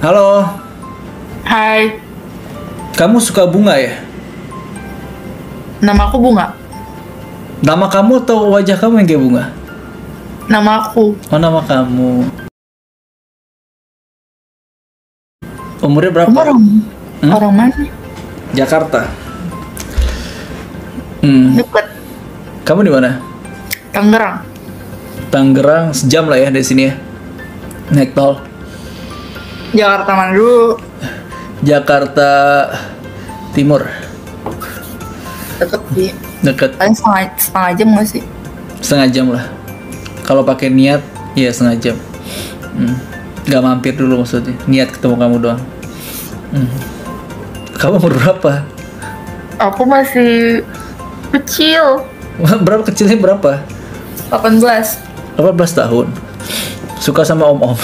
Halo, Hai, kamu suka bunga ya? nama aku Bunga. Nama kamu atau wajah kamu yang kayak bunga? Nama aku. Oh, nama kamu. Umurnya Kamu berapa? orang mana? Jakarta. Deket. Kamu di mana? Tangerang. Tangerang, sejam lah ya dari sini ya. Naik tol. Jakarta mana dulu? Jakarta Timur. Deket sih. Deket Paling setengah jam nggak sih? setengah jam lah. Kalau pakai niat, ya setengah jam. Gak mampir dulu maksudnya. Niat ketemu kamu doang. Kamu umur berapa? Aku masih kecil. Berapa kecilnya berapa? 18. 18 tahun. Suka sama om-om.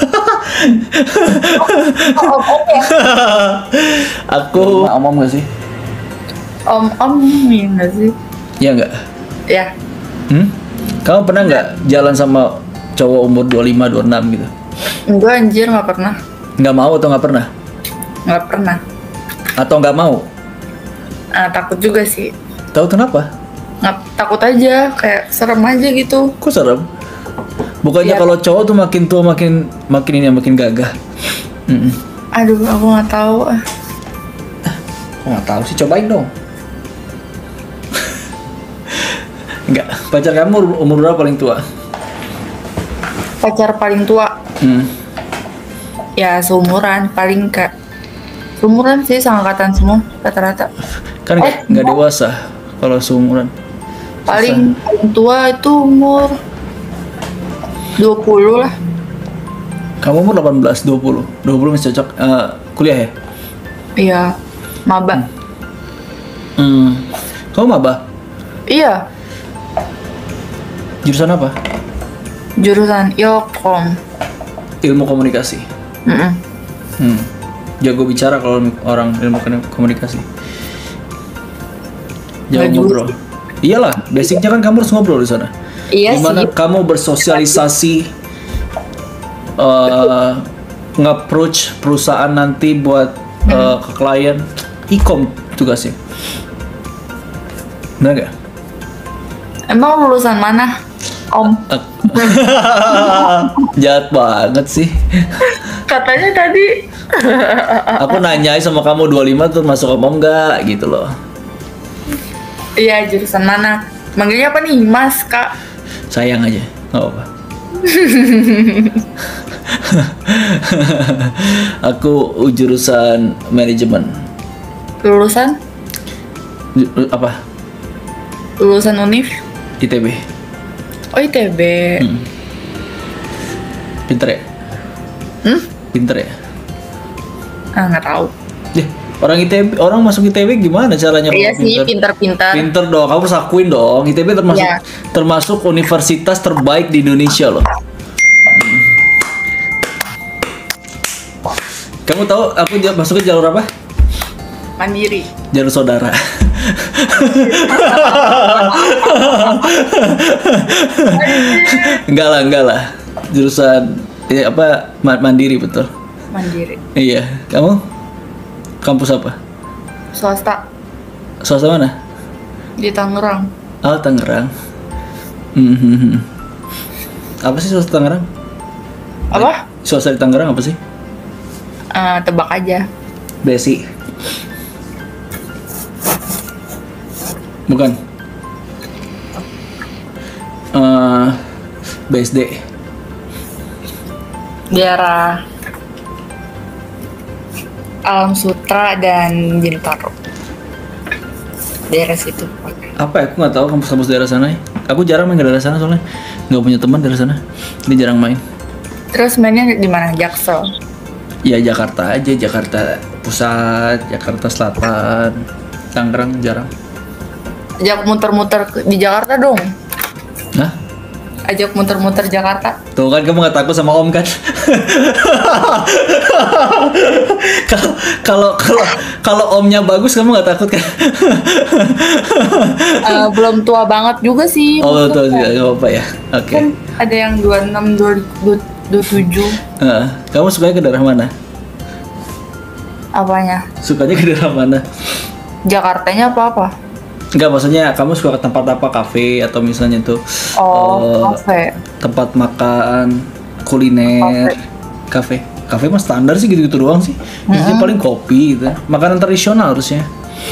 Oh, ya. Aku om-om gak sih? Om ya nggak sih? Ya nggak? Ya. Kamu pernah nggak jalan sama cowok umur 25, 26 gitu? Enggak anjir, nggak pernah. Nggak mau atau nggak pernah? Nggak pernah. Atau nggak mau? Takut juga sih. Tahu kenapa? Nggak, takut aja, kayak serem aja gitu. Kok serem? Bukannya Iya. kalau cowok tuh makin tua makin ini makin gagah. Aduh, aku nggak tahu. Nggak tahu sih, cobain dong. Nggak, pacar kamu umur berapa paling tua? Pacar paling tua ya seumuran, paling kayak seumuran sih, seangkatan semua rata-rata. Kan nggak dewasa kalau seumuran. Paling tua itu umur 20 lah. Kamu umur 18, 20. 20 masih cocok kuliah ya? Iya, maba. Kamu maba? Iya, Jurusan apa? jurusan Ilkom. Ilmu komunikasi. Jago bicara kalau orang ilmu komunikasi. Jago Nggak juga ngobrol. Iyalah, basicnya kan kamu harus ngobrol di sana. Iya Gimana sih. kamu bersosialisasi, nge-approach perusahaan nanti buat ke klien, e-com tugasnya. Benar gak? Emang lulusan mana, Om? Jahat banget sih. Katanya tadi. Aku nanyain sama kamu 25 tuh masuk om nggak gitu loh. Iya, jurusan mana? Manggilnya apa nih, Mas, Kak? Sayang aja, nggak apa-apa. Aku jurusan manajemen. Lulusan? Apa? Lulusan UNIF? ITB. Oh, ITB. Pinter ya? Pinter ya? Nggak tahu. Orang ITB, orang masuk ITB gimana caranya? Iya kalau sih, pinter-pinter. Pinter dong, kamu harus akuin dong. ITB Iya. termasuk universitas terbaik di Indonesia loh. Kamu tahu aku masuknya jalur apa? Mandiri. Jalur saudara. Enggak lah. Jurusan apa? Mandiri betul. Mandiri. Iya, kamu kampus apa? Swasta Swasta mana? di Tangerang. Oh, Tangerang. Apa sih swasta Tangerang? Apa? Swasta di Tangerang apa sih? Tebak aja. Besi. Bukan. BSD. Daerah Alam Sutra dan Bintaro. Daerah situ. Apa ya? Aku nggak tahu kampus-kampus daerah sana ya. Aku jarang main ke daerah sana soalnya nggak punya teman daerah sana. Dia jarang main. Terus mainnya di mana? Jaksel. Ya Jakarta aja, Jakarta Pusat, Jakarta Selatan, Tangerang jarang. Ajak muter-muter di Jakarta dong. Nah, Ajak muter-muter Jakarta. tuh kan kamu nggak takut sama Om kan? Kalau Omnya bagus kamu nggak takut kan? Belum tua banget juga sih. Oh maksudnya. tuh nggak apa-apa ya. Oke. Kan ada yang 26, 27. Kamu sukanya ke daerah mana? Apanya? Sukanya ke daerah mana? Jakartanya apa? Enggak, maksudnya kamu suka ke tempat apa? Kafe atau misalnya tuh Oh, kafe. tempat makan, kuliner, kafe. Kafe mah standar sih gitu-gitu doang sih. Biasanya paling kopi gitu. Makanan tradisional harusnya.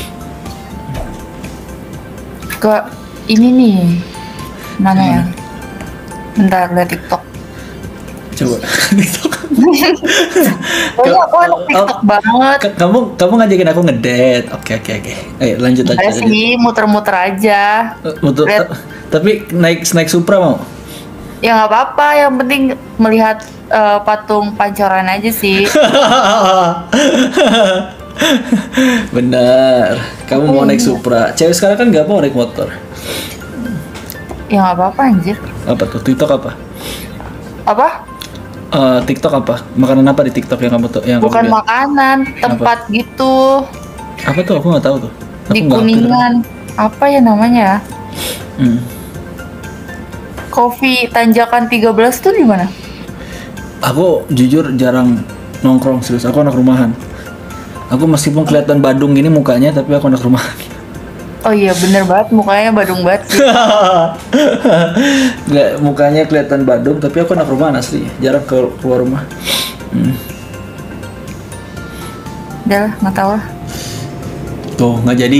Ke ini nih. Mana ya? Bentar, lihat TikTok. Coba TikTok. Oh, aku anak TikTok banget. Kamu ngajakin aku ngedate. Oke. Ayo lanjut Ada aja. sih, muter-muter aja. Lihat. Tapi naik Supra mau? Ya nggak apa-apa, yang penting melihat patung pancoran aja sih. Benar. Kamu mau naik Supra. Cewek sekarang kan nggak mau naik motor. Ya nggak apa-apa anjir. Apa tuh? TikTok apa? Apa? TikTok apa? Makanan apa di TikTok yang kamu tuh yang Bukan kamu lihat? makanan, tempat gitu. Apa tuh? Aku nggak tahu tuh. Aku Di nggak update. Kuningan. Apa ya namanya? Hmm. Coffee Tanjakan 13 tuh di mana? Aku jujur jarang nongkrong serius. Aku anak rumahan. Aku meskipun kelihatan Badung gini mukanya, tapi aku anak rumahan. Oh iya bener banget, mukanya Badung banget sih. Nggak, mukanya kelihatan Badung, tapi aku anak rumahan asli. Jarang keluar rumah. Udah lah, nggak tahu lah. Tuh nggak jadi.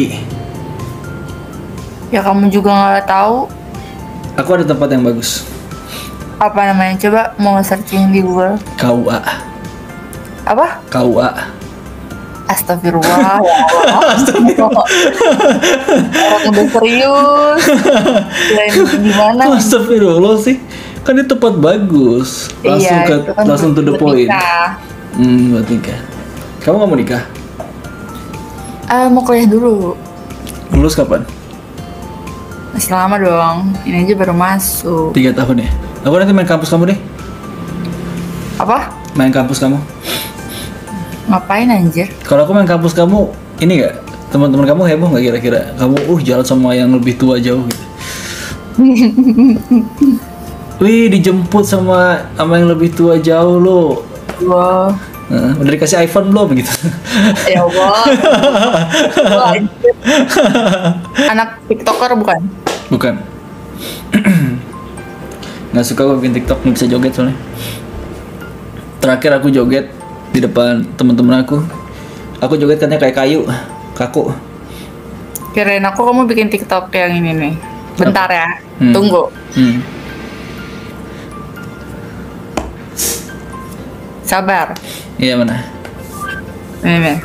Ya kamu juga nggak tahu Aku ada tempat yang bagus. apa namanya. Coba mau searching di Google. KUA. Apa? KUA. Astagfirullah. Ya Allah. Orang udah serius. Kirain gimana? Astagfirullah sih. Kan itu tempat bagus. Langsung Iya, itu kan langsung to the buat point. nikah. Buat nikah. Kamu nggak mau nikah? Mau kuliah dulu. Lulus kapan? Masih lama dong. Ini aja baru masuk. 3 tahun ya? Aku nanti main kampus kamu deh. Apa? Main kampus kamu. Ngapain anjir? Kalau aku main kampus kamu, ini nggak? Teman-teman kamu heboh nggak kira-kira? Kamu jalan sama yang lebih tua jauh gitu. Wih, dijemput sama yang lebih tua jauh lo. Wah. Udah dikasih iPhone belum gitu? Ya Allah. Wah, anjir. Anak TikToker bukan? Bukan. Nggak suka gue bikin TikTok, nggak bisa joget soalnya. Terakhir aku joget di depan teman-teman aku. Aku joget katanya kayak kayu, kaku. Kirain aku kamu bikin TikTok yang ini nih. Bentar ya. Hmm. Tunggu. Sabar. Iya mana? Ini.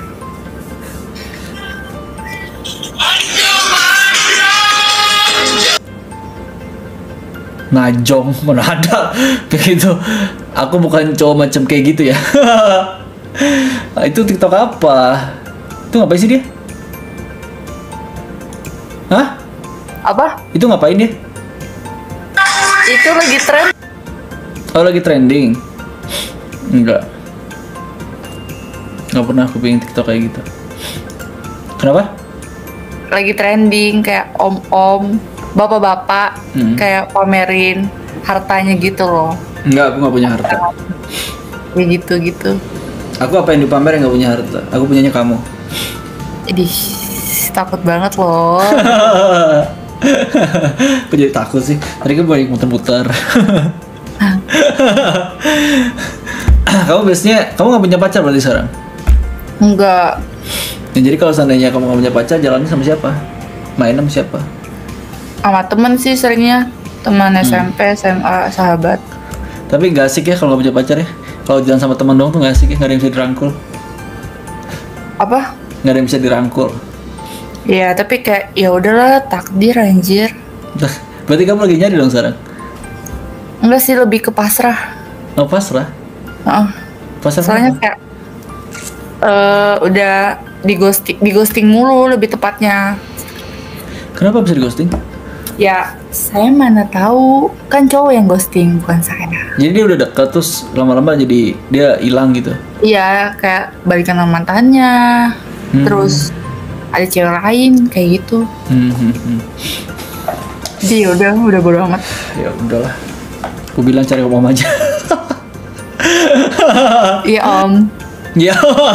Najong, mana ada begitu. Aku bukan cowok macam kayak gitu ya. Itu TikTok apa? Itu ngapain sih dia? Hah? Apa? Itu ngapain dia? Itu lagi tren. Oh, lagi trending. Enggak. Nggak pernah aku bikin TikTok kayak gitu. Kenapa? Lagi trending kayak om-om, bapak-bapak kayak pamerin hartanya gitu loh. Enggak, aku nggak punya harta. Kayak gitu-gitu. Aku apa yang dipamerin nggak punya harta. Aku punyanya kamu. Idih, takut banget loh. Aku jadi takut sih. Tadi kan banyak muter-muter. Kamu biasanya, kamu nggak punya pacar berarti sekarang? Enggak. Ya, jadi kalau seandainya kamu nggak punya pacar, jalannya sama siapa? Main sama siapa? Sama temen sih seringnya. Teman SMP, SMA, sahabat. Tapi nggak asik ya kalau nggak punya pacar ya? Kalau jalan sama teman doang tuh nggak asik ya, nggak ada yang bisa dirangkul. Apa? Nggak ada yang bisa dirangkul. Ya tapi kayak ya udahlah, takdir anjir. Berarti kamu lagi nyari dong sekarang? Enggak sih, lebih ke pasrah. Oh, pasrah? Heeh. Pasrah Soalnya apa? kayak udah di ghosting mulu lebih tepatnya. Kenapa bisa di ghosting? Ya saya mana tahu, kan cowok yang ghosting bukan saya. Jadi dia udah dekat terus lama-lama jadi dia hilang gitu. Iya, kayak balikan sama mantannya, terus ada cewek lain kayak gitu. Jadi udah bodo amat. Ya udahlah. Aku bilang cari om aja. Iya om. Ya.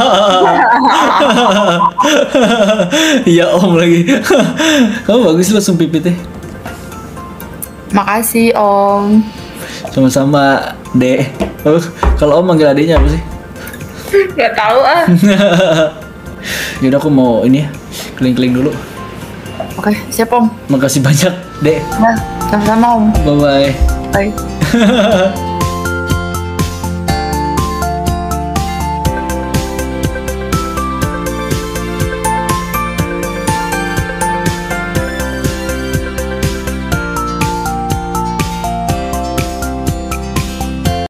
Ya om lagi. Kamu bagus loh Sum Pipit teh. Makasih Om. Sama-sama, Dek. Oh, kalau om manggil adiknya apa sih? Gak tahu ah. Yaudah aku mau ini ya, keliling-keliling dulu. Oke, siap Om. Makasih banyak, Dek. Nah, sama-sama Om. Bye-bye. Bye.